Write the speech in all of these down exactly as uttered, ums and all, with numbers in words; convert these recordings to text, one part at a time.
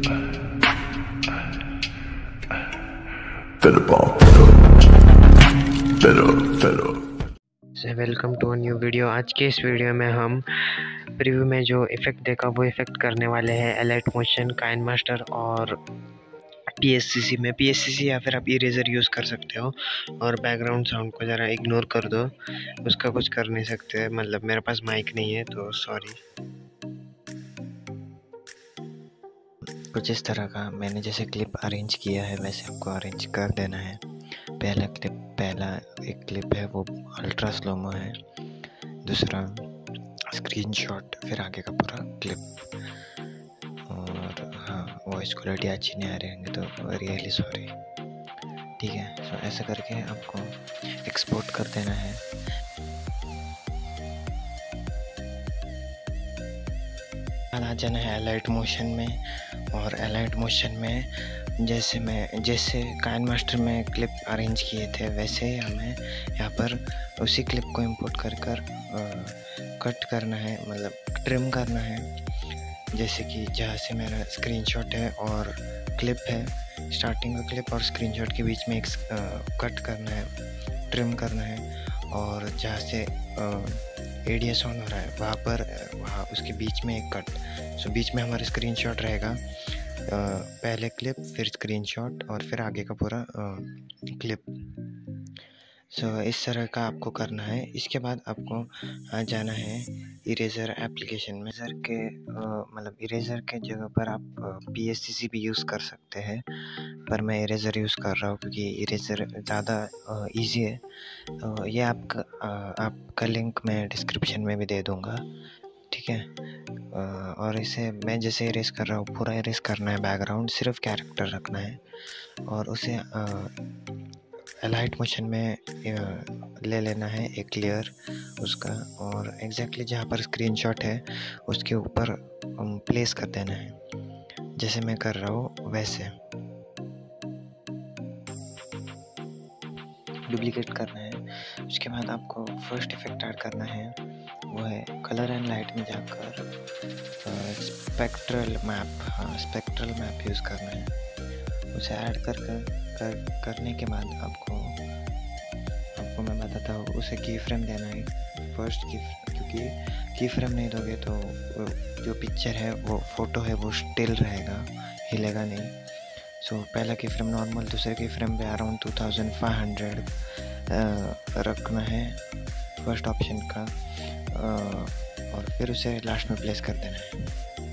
Welcome to a new video. आज के इस वीडियो में हम प्रीव्यू में जो इफ़ेक्ट देखा वो इफ़ेक्ट करने वाले हैं अलाइट मोशन, काइन मास्टर और पीएससीसी में। पीएससीसी या फिर आप इरेजर यूज़ कर सकते हो। और बैकग्राउंड साउंड को ज़रा इग्नोर कर दो, उसका कुछ कर नहीं सकते, मतलब मेरे पास माइक नहीं है तो सॉरी। कुछ इस तरह का मैंने जैसे क्लिप अरेंज किया है वैसे आपको अरेंज कर देना है। पहला क्लिप पहला एक क्लिप है वो अल्ट्रा स्लोमो है, दूसरा स्क्रीनशॉट, फिर आगे का पूरा क्लिप। और हाँ, वॉइस क्वालिटी अच्छी नहीं आ रही होंगी तो रियली सॉरी। ठीक है, सो ऐसा करके आपको एक्सपोर्ट कर देना है। आ जाना है अलाइट मोशन में। और अलाइट मोशन में जैसे मैं जैसे काइन मास्टर में क्लिप अरेंज किए थे वैसे ही हमें यहाँ पर उसी क्लिप को इंपोर्ट कर कर कट करना है, मतलब ट्रिम करना है। जैसे कि जहाँ से मेरा स्क्रीनशॉट है और क्लिप है, स्टार्टिंग का क्लिप और स्क्रीनशॉट के बीच में एक कट करना है, ट्रिम करना है। और जहाँ से एडीएस ऑन हो रहा है वहाँ पर वहाँ उसके बीच में एक कट। सो बीच में हमारा स्क्रीनशॉट रहेगा, पहले क्लिप फिर स्क्रीनशॉट और फिर आगे का पूरा क्लिप। सो so, इस तरह का आपको करना है। इसके बाद आपको आ जाना है इरेज़र एप्लीकेशन में। इरेज़र के मतलब इरेज़र के जगह पर आप पीएससीसी भी यूज़ कर सकते हैं, पर मैं इरेज़र यूज़ कर रहा हूँ क्योंकि इरेज़र ज़्यादा इजी है। तो ये आपका आपका लिंक मैं डिस्क्रिप्शन में भी दे दूँगा, ठीक है। और इसे मैं जैसे इरेज कर रहा हूँ पूरा इरेज करना है, बैकग्राउंड सिर्फ कैरेक्टर रखना है और उसे अलाइट मोशन में ले लेना है एक लेयर उसका, और एग्जैक्टली जहाँ पर स्क्रीनशॉट है उसके ऊपर प्लेस कर देना है जैसे मैं कर रहा हूँ वैसे। डुप्लीकेट करना है। उसके बाद आपको फर्स्ट इफेक्ट ऐड करना है, वो है कलर एंड लाइट में जाकर स्पेक्ट्रल मैप। हाँ, स्पेक्ट्रल मैप यूज़ करना है। उसे ऐड कर कर, कर करने के बाद आपको आपको मैं बताता हूँ, उसे की फ्रेम देना है फर्स्ट की, क्योंकि की फ्रेम नहीं दोगे तो जो पिक्चर है वो फोटो है वो स्टिल रहेगा, हिलेगा नहीं। सो so, पहला की फ्रेम नॉर्मल, दूसरे की फ्रेम पे around two thousand five hundred रखना है फर्स्ट ऑप्शन का, uh, और फिर उसे लास्ट में प्लेस कर देना है।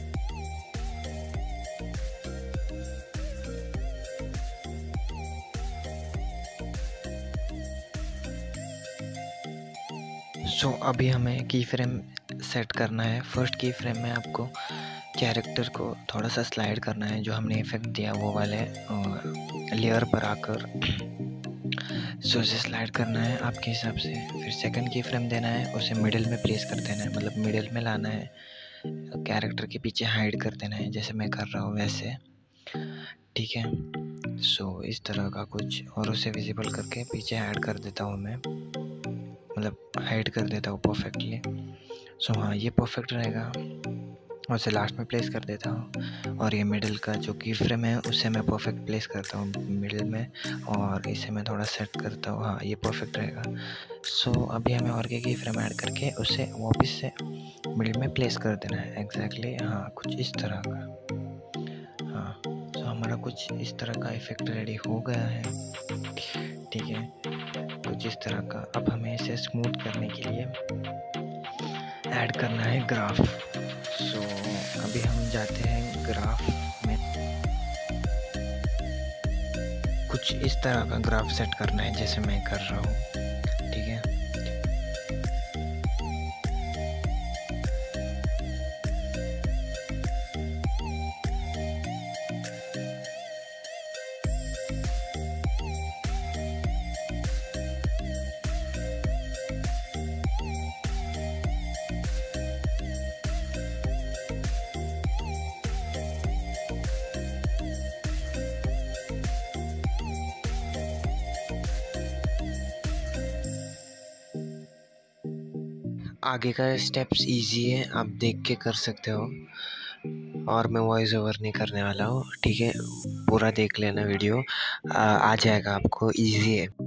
सो so, अभी हमें की फ्रेम सेट करना है। फर्स्ट की फ्रेम में आपको कैरेक्टर को थोड़ा सा स्लाइड करना है, जो हमने इफेक्ट दिया वो वाले लेयर पर आकर। सो उसे स्लाइड करना है आपके हिसाब से। फिर सेकंड की फ्रेम देना है, उसे मिडिल में प्लेस कर देना है, मतलब मिडिल में लाना है, कैरेक्टर के पीछे हाइड कर देना है जैसे मैं कर रहा हूँ वैसे, ठीक है। सो इस तरह का कुछ, और उसे विजिबल करके पीछे ऐड कर देता हूँ मैं, मतलब हाइड कर देता हूँ परफेक्टली। सो हाँ, ये परफेक्ट रहेगा। उसे लास्ट में प्लेस कर देता हूँ। और ये मिडिल का जो की फ्रेम है उसे मैं परफेक्ट प्लेस करता हूँ मिडिल में, और इसे मैं थोड़ा सेट करता हूँ। हाँ, ये परफेक्ट रहेगा। सो so, अभी हमें और के की फ्रेम ऐड करके उसे वापस से मिडिल में प्लेस कर देना है एग्जैक्टली। हाँ, कुछ इस तरह का। हाँ, सो so, हमारा कुछ इस तरह का इफेक्ट रेडी हो गया है, ठीक है, कुछ इस तरह का। अब हमें इसे स्मूथ करने के लिए ऐड करना है ग्राफ। सो so, अभी हम जाते हैं ग्राफ में। कुछ इस तरह का ग्राफ सेट करना है जैसे मैं कर रहा हूँ, ठीक है। आगे का स्टेप्स इजी है, आप देख के कर सकते हो। और मैं वॉइस ओवर नहीं करने वाला हूँ, ठीक है। पूरा देख लेना वीडियो, आ, आ जाएगा आपको, इजी है।